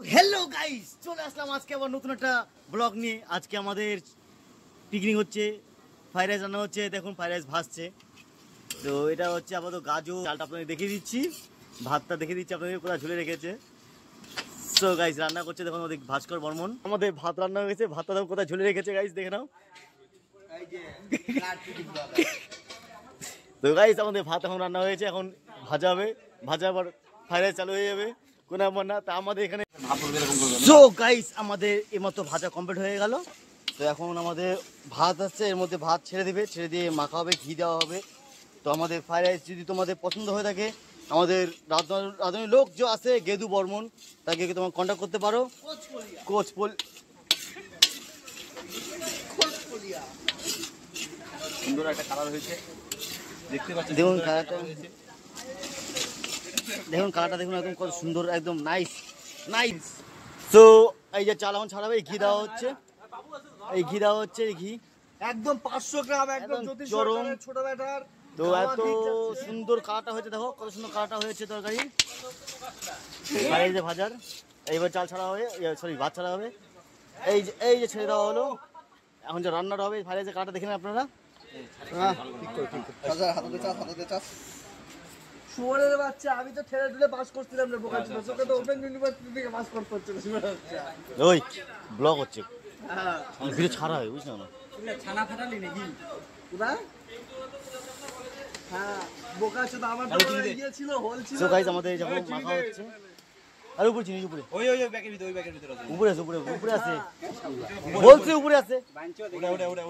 Hello guys চলে আসলাম আজকে আবার নতুন একটা ব্লগ নিয়ে। আজকে আমাদের পিকনিক হচ্ছে, ফ্রাইড রাইস রান্না হচ্ছে। দেখুন ফ্রাইড রাইস ভাসছে। তো এটা হচ্ছে আপাতত গাজর, চালটা আপনাদের দেখিয়ে দিচ্ছি, ভাতটা দেখিয়ে দিচ্ছি আপনাদের কোথায় ঝুলে রেখেছে। সো গাইস রান্না করছে দেখুন আমাদের ভাস্কর বর্মন। আমাদের ভাত রান্না হয়ে গেছে, ভাতটা দেখো কোথায় ঝুলে রেখেছে গাইস, দেখে নাও। তো গাইস আমাদের ভাত এখন রান্না হয়েছে, এখন ভাজা হবে, ভাজা আবার ফ্রাইড রাইস চালু হয়ে যাবে কোনো ব্যাপার না। তা আমাদের এখানে সো গাইস আমাদের এইমাত্র ভাজা কমপ্লিট হয়ে গেল। তো এখন আমাদের ভাত আসছে, এর মধ্যে ভাত ছেড়ে দেবে, ছেড়ে দিয়ে মাখা হবে, ঘি দেওয়া হবে। তো আমাদের ফ্রাইড রাইস যদি তোমাদের পছন্দ হয়ে থাকে, আমাদের রাঁধুনি লোক যে আছে গেদু বর্মন, তাকে তোমার কন্ট্যাক্ট করতে পারো। সুন্দর একটা কালার হয়েছে, দেখতে পাচ্ছেন। দেখুন কালারটা, দেখুন কালারটা দেখুন, একদম কত সুন্দর, একদম নাইস নাইস। তো এই যে চাল এখন ছাড়াবে, ঘি দেওয়া হচ্ছে, এই ঘি দেওয়া হচ্ছে, এই ঘি একদম 500 গ্রাম, একদম চরম। ছোট ব্যাটার। তো এত সুন্দর কালারটা হয়েছে, দেখো কত সুন্দর কালারটা হয়েছে তরকারি। আর এই যে ভাজার, এইবার চাল ছাড়া হবে, সরি ভাত ছাড়া হবে। এই যে ছেড়ে দেওয়া হলো, এখন যে রান্নাটা হবে ফ্রাইড রাইসের কালারটা দেখেন আপনারা। শুয়োরের বাচ্চা, আমি তো ঠেলে ঠেলে পাস করছিলাম রে, বোকা ছিল। তোকে তো ওপেন ইউনিভার্সিটি থেকে পাস করতে হচ্ছে শুয়োরের বাচ্চা। ওই ব্লগ হচ্ছে, হ্যাঁ ভিডিও ছাড়া হয়, বুঝছো না? ছানা ফাটালি নাকি পুরা? হ্যাঁ বোকা ছিল, আমার তো ইয়ে ছিল, হোল ছিল। সো গাইস আমাদের যখন মাখা হচ্ছে, আর উপরে চিনি, উপরে ওই ব্যাগের ভিতরে, ওই ব্যাগের ভিতরে আছে। উপরে আছে, উপরে আছে, বলছে উপরে আছে। ওটা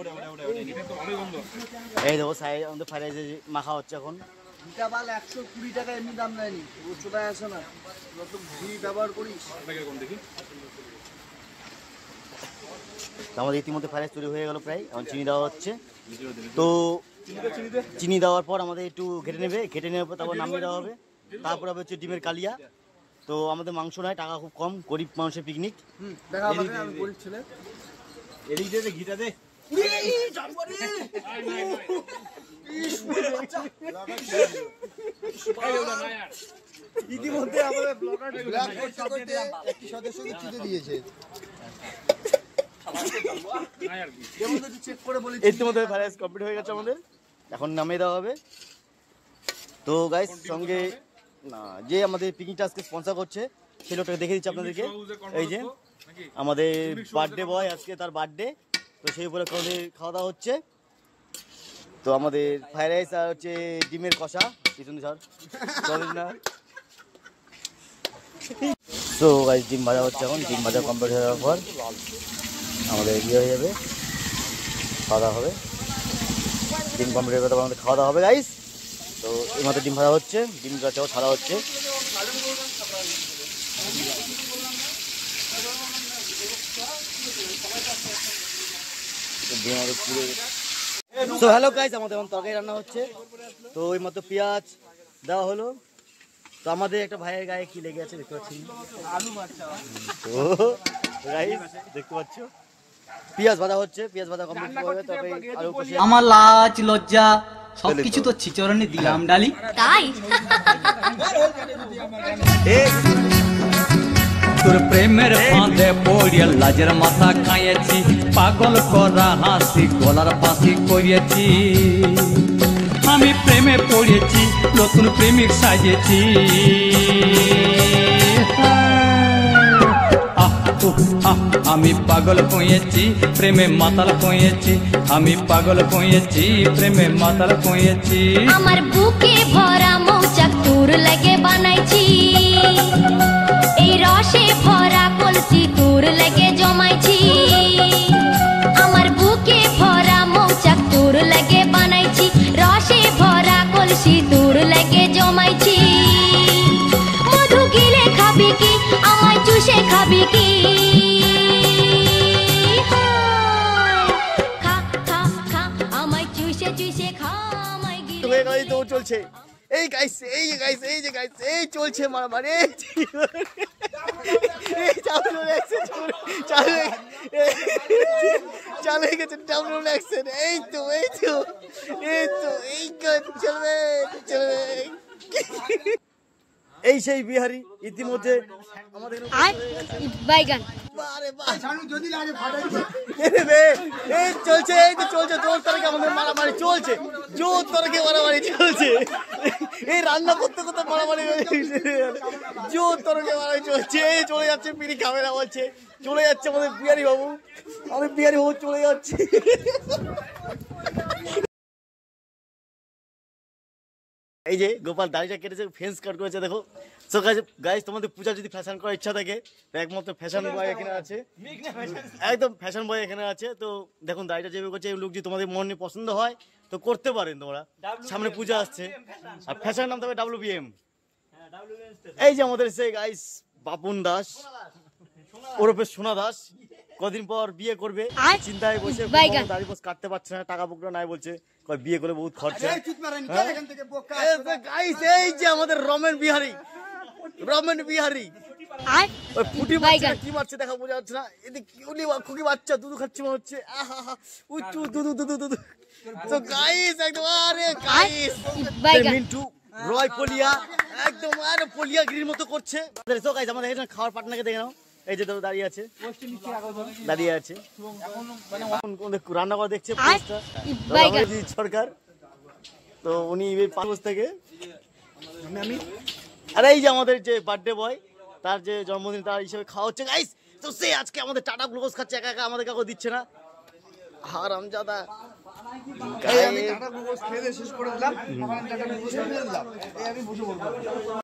এই দেখো সাইড আমাদের ফ্রাইড রাইস মাখা হচ্ছে এখন। ঘিটা বাল 120 টাকা এমনি দাম নেয়নি, ও চোটায় আসে না, নতুন ঘি ব্যবহার করিস। তো আমাদের ইতিমধ্যে ফ্রাইড রাইস তৈরি হয়ে গেল প্রায়, এখন চিনি দেওয়া হচ্ছে। তো চিনি দেওয়ার পর আমাদের একটু ঘেটে নেবে, ঘেটে নেওয়ার পর তারপর নামিয়ে দেওয়া হবে। তারপর হবে হচ্ছে ডিমের কালিয়া। তো আমাদের মাংস নয়, টাকা খুব কম, গরিব মানুষের পিকনিক। দেখা হবে, আমি গরিব ছেলে। এদিক দে, ঘিটা দে। ইতিমধ্যে আমাদের ব্লগার একটি সদস্যকে চিঠি দিয়েছে। চেক করে বলি, ইতিমধ্যে ফ্রাইড রাইস কমপ্লিট হয়ে গেছে আমাদের, এখন নামিয়ে দেওয়া হবে। তো গাইস সঙ্গে না, যে আমাদের পিকনিকটা আজকে স্পন্সর করছে সেই লোকটাকে দেখে দিচ্ছি আপনাদেরকে। এই যে আমাদের বার্থডে বয়, আজকে তার বার্থডে, তো সেই উপরে খাওয়া দাওয়া হচ্ছে। তো আমাদের ফ্রাইড রাইস আর হচ্ছে ডিমের কষা, পিছন স্যার চলেন না। তো গাইস ডিম ভাজা হচ্ছে এখন, ডিম ভাজা কমপ্লিট হয়ে যাওয়ার পর আমাদের ইয়ে হয়ে যাবে, খাওয়া দাওয়া হবে। ডিম কমপ্লিট হয়ে যাবে, আমাদের খাওয়া দাওয়া হবে গাইস। তো এই মাত্র ডিম ভাজা হচ্ছে, ডিম ভাজাও ছাড়া হচ্ছে। তো হ্যালো গাইস, আমাদের এখন তরকারি রান্না হচ্ছে। তো ওই মাত্র পেঁয়াজ দেওয়া হলো। তো আমাদের একটা ভাইয়ের গায়ে কি লেগে আছে দেখতে পাচ্ছি, আলু বাচ্চা। তো গাইস দেখতে পাচ্ছ পেঁয়াজ ভাজা হচ্ছে, পেঁয়াজ ভাজা কমপ্লিট হবে। তবে আলু কষিয়ে আমার লাজ লজ্জা সবকিছু তো ছিচরণে দিলাম ডালি। তাই তোর প্রেমের ফাঁদে পড়িয়া লাজের মাথা খাইয়েছি, পাগল করা হাসি গলার ফাঁসি করিয়েছি। আমি প্রেমে পড়েছি, নতুন প্রেমিক সাজেছি। আমি পাগল হয়েছি, প্রেমে মাতাল হয়েছি। আমি পাগল হয়েছি, প্রেমে মাতাল হয়েছি। আমার বুকে ভরা মৌচাক তোর লাগে বানাইছি, এই রসে ভরা কলসি তোর লাগে জমাইছি। আমার বুকে ভরা মৌচাক তোর লাগে বানাইছি, রসে ভরা কলসি তোর লাগে জমাইছি। মধু গিলে খাবি কি, আমায় চুষে খাবি কি? খা খা খা আমায় চুষে চুষে খা, আমায় গিলে হয়ে গেল, তো চলছে। এই গাইস, এই যে গাইস, এই যে গাইস, এই চলছে মারামারি। এই চালু লাগছে, চালু হয়ে গেছে, চালু লাগছে। এই তো এই তো এই তো এই চলবে চলবে। এই সেই বিহারি ইতিমধ্যে আমাদের বাইগান আরে বাহ এই চলছে, এই তো চলছে জোর তরকে আমাদের মারামারি চলছে, জোর তরকে মারামারি চলছে, এই রান্না করতে করতে মারামারি জোর তরকে মারামারি চলছে। এই চলে যাচ্ছে পিড়ি খাবে না বলছে, চলে যাচ্ছে আমাদের বিহারি বাবু, আমাদের বিহারি বাবু চলে যাচ্ছে। এই যে গোপাল দাড়িটা কেটেছে, ফেন্স কাট করেছে দেখো। সো গাইস তোমাদের পূজা যদি ফ্যাশন করার ইচ্ছা থাকে তো একমাত্র ফ্যাশন বয় এখানে আছে, একদম ফ্যাশন বয় এখানে আছে। তো দেখুন দাড়িটা যেভাবে করছে, এই লোক যদি তোমাদের মনে পছন্দ হয় তো করতে পারেন তোমরা, সামনে পূজা আসছে। আর ফ্যাশন নাম তবে WBM। এই যে আমাদের সেই গাইস বাপুন দাস ওরফে সোনা দাস কদিন পর বিয়ে করবে, চিন্তায় বসে দাড়ি বস কাটতে পারছে না, টাকা পকড়া নাই বলছে, বিয়ে করে বহুত খরচা। গাইস এই যে আমাদের রমেন বিহারি, রমেন বিহারি ওই ফুটি মারছে কি মারছে দেখা বোঝা যাচ্ছে না, এদিকে খুকি বাচ্চা দুধু খাচ্ছে মনে হচ্ছে, আহা উচ্চু দুধু দুধু দুধু। তো গাইস একদম আরে গাইস মিন্টু রয় পলিয়া একদম আরে পলিয়া গিরির মতো করছে। তো গাইস আমাদের এখানে খাওয়ার পার্টনারকে দেখে নাও, এই যে দাঁড়িয়ে আছে, দাঁড়িয়ে আছে রান্না করা দেখছে সরকার। তো উনি 5 থেকে, আর এই যে আমাদের যে বার্থডে বয় তার যে জন্মদিন তার হিসেবে খাওয়া হচ্ছে গাইস। তো সে আজকে আমাদের টাটা গ্লুকোজ খাচ্ছে একা একা, আমাদের কাউকে দিচ্ছে না, হারামজাদা। আমি টাটা গ্লুকোজ খেয়ে শেষ করে দিলাম, টাটা গ্লুকোজ খেয়ে দিলাম, এই আমি বসে বলবো।